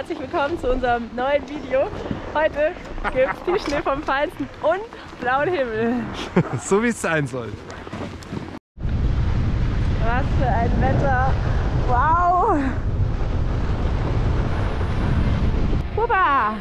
herzlich willkommen zu unserem neuen Video. Heute gibt es Tiefschnee vom Feinsten und blauen Himmel. So wie es sein soll. Was für ein Wetter! Wow! Huba!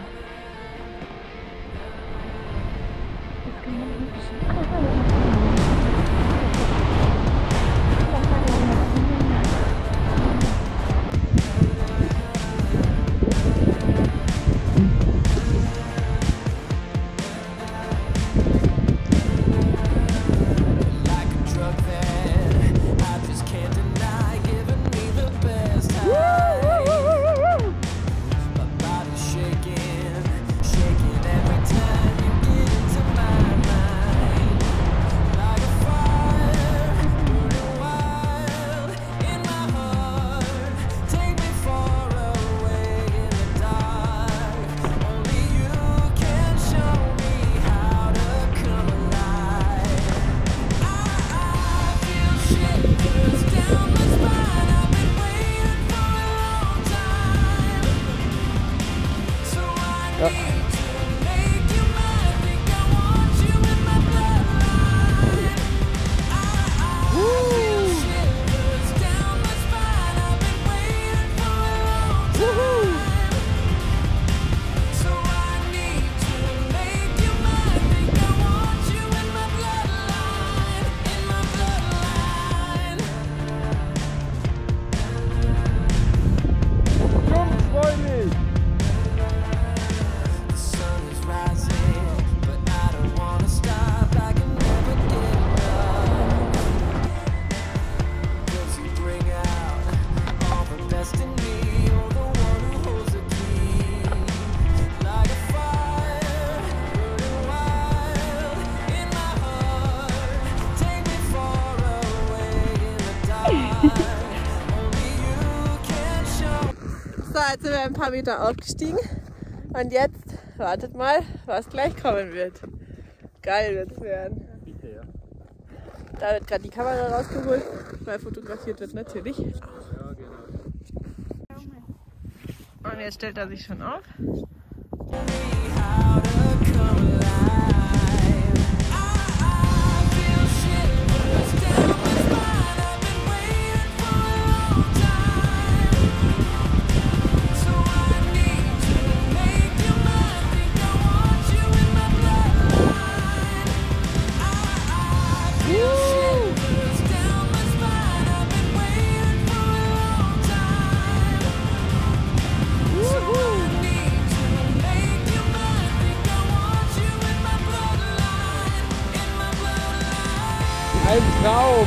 So, jetzt sind wir ein paar Meter aufgestiegen und jetzt wartet mal, was gleich kommen wird. Geil wird es werden. Da wird gerade die Kamera rausgeholt, weil fotografiert wird natürlich. Und jetzt stellt er sich schon auf. Ein Traum!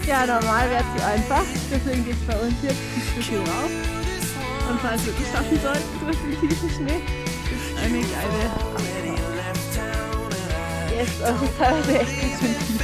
Ja, normal wäre sie einfach, deswegen geht es bei uns jetzt ein Stückchen rauf. Und falls wir es schaffen sollten durch den tiefen Schnee, ist eine geile Abfahrt. Jetzt also teilweise echt ganz schön tief.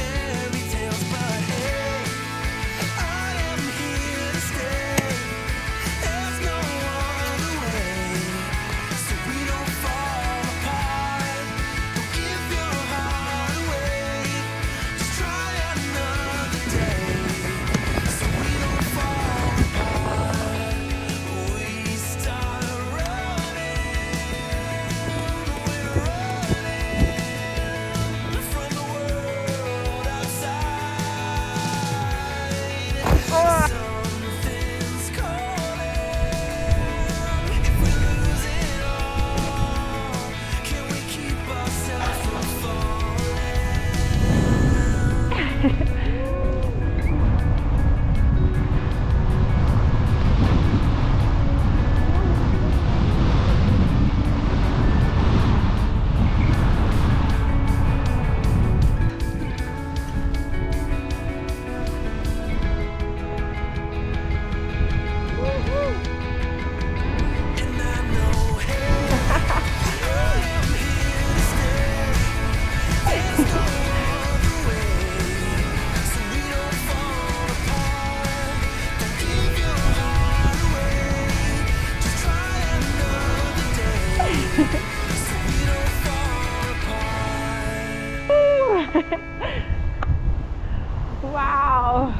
Wow!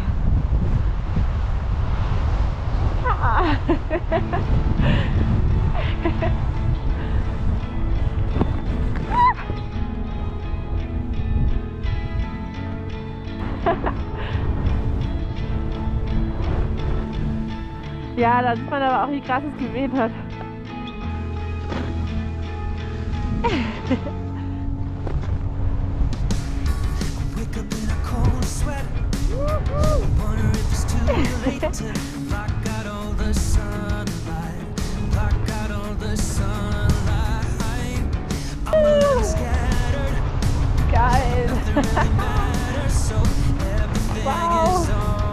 Ah. Ja, da sieht man aber auch, wie krass es geweht hat. Geil! Wow!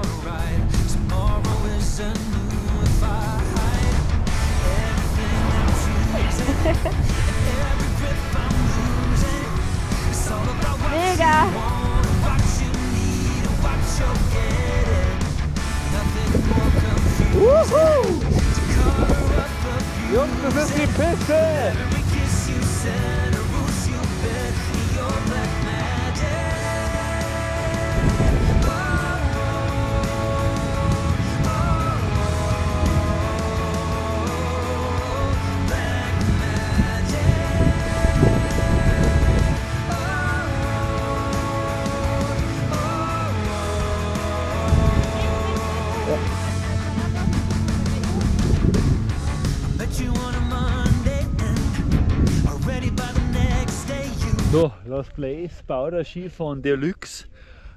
Mega! Jungs, das ist die Piste! So, Lost Place, Bauder-Ski von Deluxe.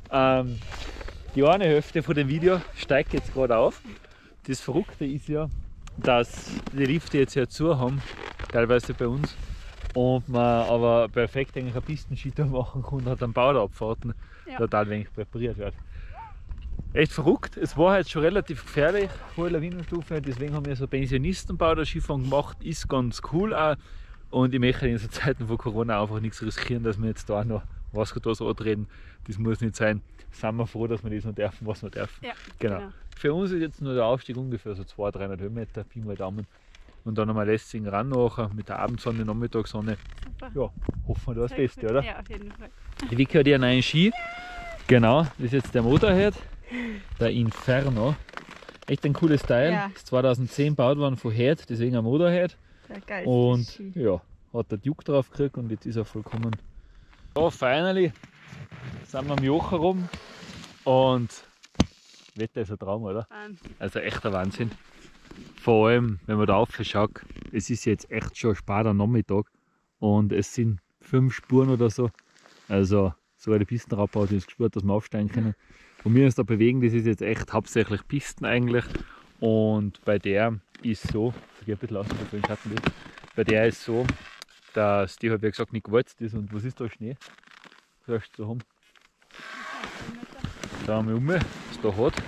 Die eine Hälfte von dem Video steigt jetzt gerade auf. Das Verrückte ist ja, dass die Lifte jetzt ja zu haben, teilweise bei uns, und man aber perfekt eigentlich eine Pistenski da machen kann und hat dann Bauderabfahrten total wenig präpariert wird. Echt verrückt. Es war halt schon relativ gefährlich, hohe Lawinenstufe, deswegen haben wir so Pensionisten-Bauder-Skifahren gemacht, ist ganz cool auch. Und ich möchte in so Zeiten von Corona einfach nichts riskieren, dass wir jetzt da noch was so antreten. Das muss nicht sein. Sind wir froh, dass wir das noch dürfen, was wir dürfen. Ja, genau. Für uns ist jetzt nur der Aufstieg ungefähr so 200-300 Höhenmeter, Pi mal Daumen. Und dann nochmal lässigen ran nachher mit der Abendsonne, Nachmittagssonne. Super. Ja, hoffen wir das Beste, oder? Ja, auf jeden Fall. Die Vicky hat ja einen neuen Ski. Genau, das ist jetzt der Motorhead, der Inferno. Echt ein cooles Teil. Ja. Ist 2010 gebaut worden von Head, deswegen ein Motorhead. Und ja, hat der Duke drauf gekriegt und jetzt ist er vollkommen. So, finally sind wir am Joch herum und Wetter ist ein Traum, oder? Also echter Wahnsinn. Vor allem, wenn man da aufschaut, es ist jetzt echt schon spät am Nachmittag und es sind 5 Spuren oder so. Also sogar die Pistenrad hat uns gespürt, dass wir aufsteigen können. Und wir uns da bewegen, das ist jetzt echt hauptsächlich Pisten eigentlich. Und bei der ist so, ich gehe ein bisschen aus, den Schatten ist, bei der ist so, dass die halt wie gesagt nicht gewalzt ist. Und was ist da Schnee? Was hast du da haben? Da haben wir um. es da hat.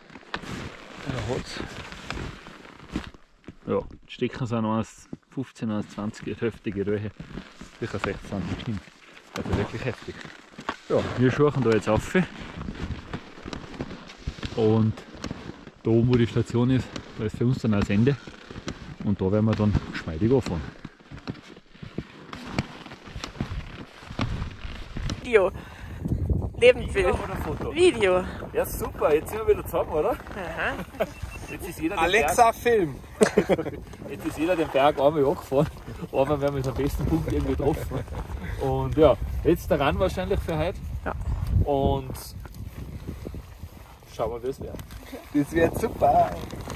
Ja, die Stecken sind 1,15, 1,20, heftige Röhre. Sicher 16 hin. Also wirklich heftig. Ja, wir schauen da jetzt auf. Und da oben, wo die Station ist, da ist für uns dann das Ende. Und da werden wir dann geschmeidig anfahren. Video. Lebensbild. Video oder Foto? Video. Ja super, jetzt sind wir wieder zusammen, oder? Aha. Jetzt ist jeder Alexa, Film! Jetzt ist jeder den Berg einmal angefahren, aber wir haben uns am besten Punkt irgendwie getroffen. Und ja, jetzt der Run wahrscheinlich für heute. Ja. Und schauen wir, wie es wird. Das wird super!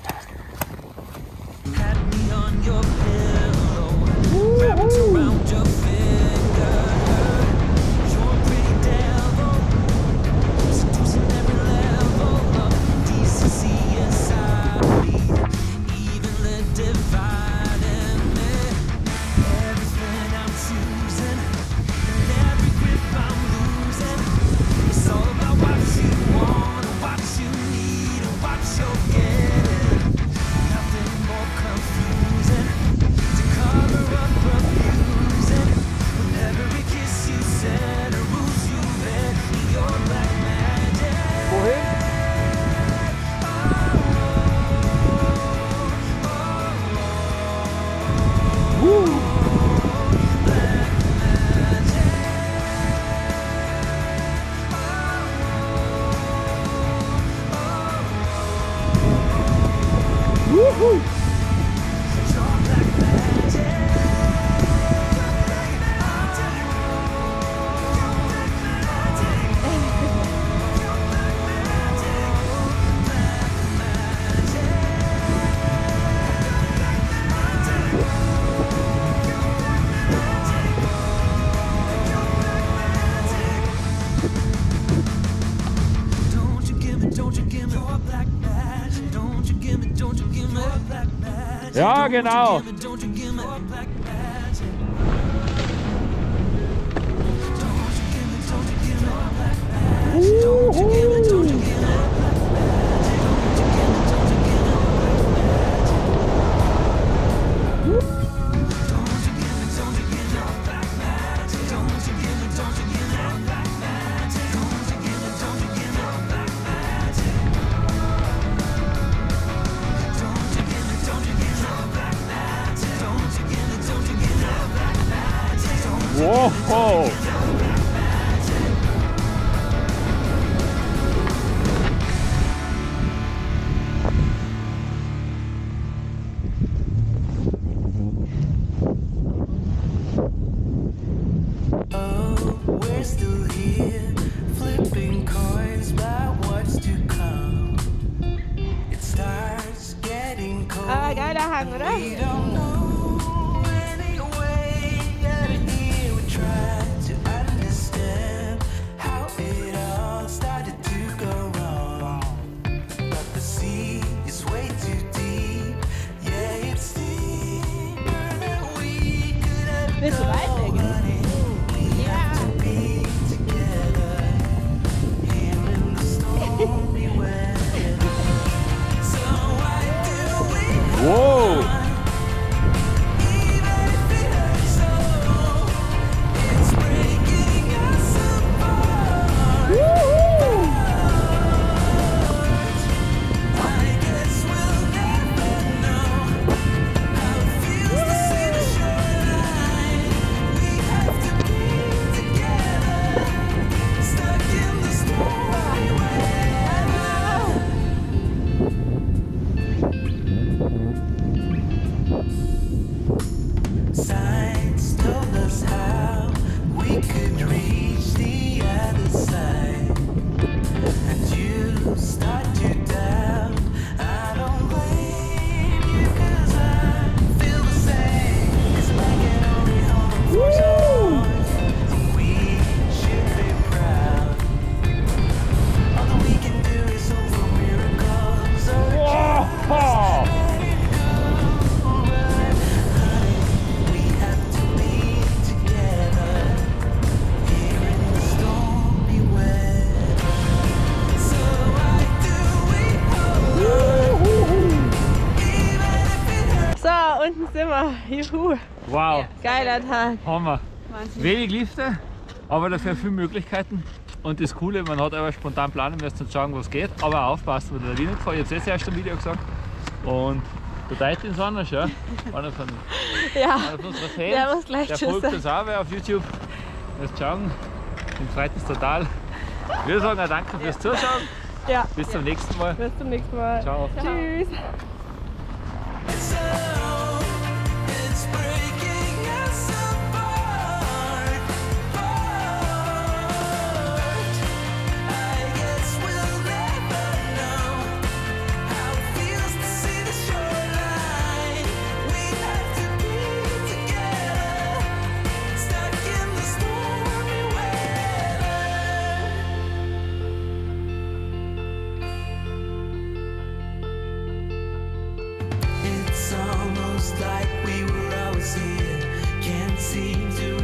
Ja, genau. Whoa! Ah, geiler Hang, oder? Willst du weitergehen? Ja. Wow! juhu. Wow, Geiler Tag. Hammer. Wahnsinn. Wenig Lifte, aber dafür viele Möglichkeiten. Und das Coole, man hat aber spontan planen müssen und schauen, was geht. Aber auch aufpassen, wo der Lawine gefällt. Ich habe es erst im Video gesagt. Und der Deit ist anders, ja. Einer von Ja, unseren Fans. der muss gleich Der Tschüss folgt sagen. uns auch wer auf YouTube. Wirst schauen. Den freut uns total. Wir sagen auch danke fürs Zuschauen. Ja, Bis zum nächsten Mal. bis zum nächsten Mal. Ciao. Tschüss. It's breaking us apart. I guess we'll never know how it feels to see the shoreline. We have to be together, stuck in the stormy weather. It's almost like we were always here. Can't seem to